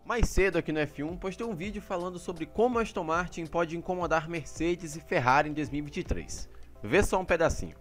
Mais cedo aqui no F1 postei um vídeo falando sobre como a Aston Martin pode incomodar Mercedes e Ferrari em 2023. Vê só um pedacinho.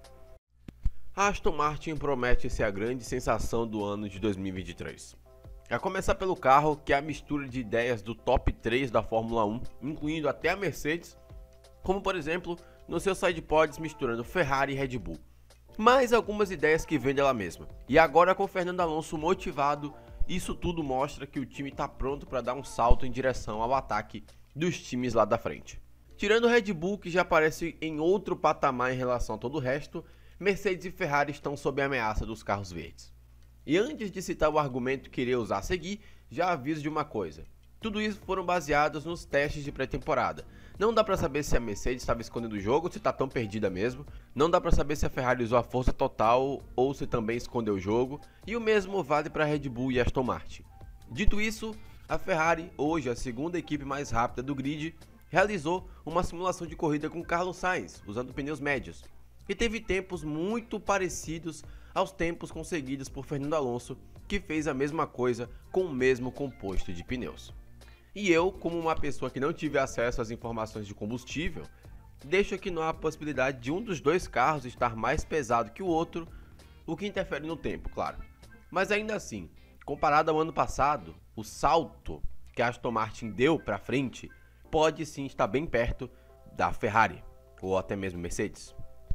A Aston Martin promete ser a grande sensação do ano de 2023. A começar pelo carro, que é a mistura de ideias do top 3 da Fórmula 1, incluindo até a Mercedes, como por exemplo, no seu sidepods misturando Ferrari e Red Bull. Mais algumas ideias que vem dela mesma. E agora com Fernando Alonso motivado, isso tudo mostra que o time está pronto para dar um salto em direção ao ataque dos times lá da frente. Tirando o Red Bull, que já aparece em outro patamar em relação a todo o resto, Mercedes e Ferrari estão sob a ameaça dos carros verdes. E antes de citar o argumento que irei usar a seguir, já aviso de uma coisa. Tudo isso foram baseados nos testes de pré-temporada. Não dá pra saber se a Mercedes estava escondendo o jogo ou se tá tão perdida mesmo. Não dá pra saber se a Ferrari usou a força total ou se também escondeu o jogo. E o mesmo vale para Red Bull e Aston Martin. Dito isso, a Ferrari, hoje a segunda equipe mais rápida do grid, realizou uma simulação de corrida com Carlos Sainz, usando pneus médios. E teve tempos muito parecidos aos tempos conseguidos por Fernando Alonso, que fez a mesma coisa com o mesmo composto de pneus. E eu, como uma pessoa que não tive acesso às informações de combustível, deixo que não há possibilidade de um dos dois carros estar mais pesado que o outro, o que interfere no tempo, claro. Mas ainda assim, comparado ao ano passado, o salto que a Aston Martin deu para frente pode sim estar bem perto da Ferrari, ou até mesmo Mercedes.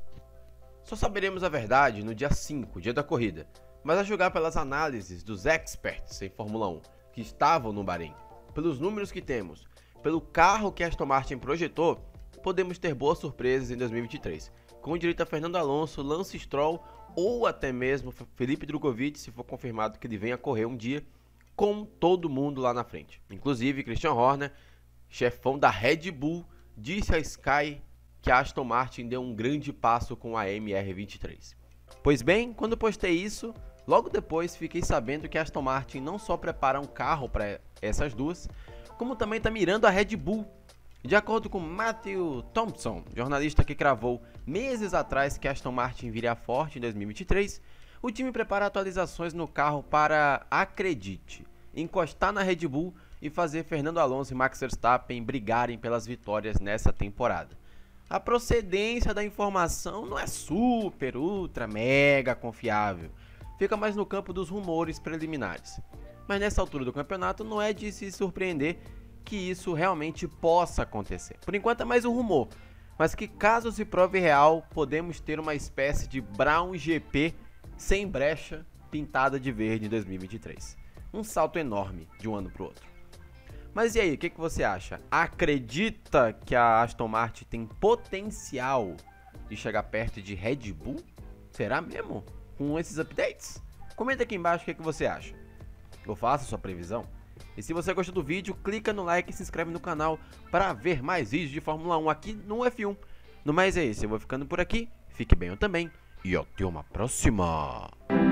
Só saberemos a verdade no dia 5, dia da corrida, mas a julgar pelas análises dos experts em Fórmula 1 que estavam no Bahrein, pelos números que temos, pelo carro que a Aston Martin projetou, podemos ter boas surpresas em 2023, com direito a Fernando Alonso, Lance Stroll ou até mesmo Felipe Drugovich, se for confirmado que ele venha correr um dia, com todo mundo lá na frente. Inclusive, Christian Horner, chefão da Red Bull, disse a Sky que a Aston Martin deu um grande passo com a MR23. Pois bem, quando postei isso, logo depois fiquei sabendo que a Aston Martin não só prepara um carro para essas duas, como também está mirando a Red Bull. De acordo com Matthew Thompson, jornalista que cravou meses atrás que a Aston Martin viria forte em 2023, o time prepara atualizações no carro para, acredite, encostar na Red Bull e fazer Fernando Alonso e Max Verstappen brigarem pelas vitórias nessa temporada. A procedência da informação não é super, ultra, mega confiável. Fica mais no campo dos rumores preliminares. Mas nessa altura do campeonato não é de se surpreender que isso realmente possa acontecer. Por enquanto é mais um rumor, mas que caso se prove real, podemos ter uma espécie de Brown GP sem brecha pintada de verde em 2023. Um salto enorme de um ano para o outro. Mas e aí, o que você acha? Acredita que a Aston Martin tem potencial de chegar perto de Red Bull? Será mesmo? Com esses updates? Comenta aqui embaixo o que você acha. Eu faço a sua previsão? E se você gostou do vídeo, clica no like e se inscreve no canal para ver mais vídeos de Fórmula 1 aqui no F1. No mais é isso, eu vou ficando por aqui, fique bem eu também e até uma próxima!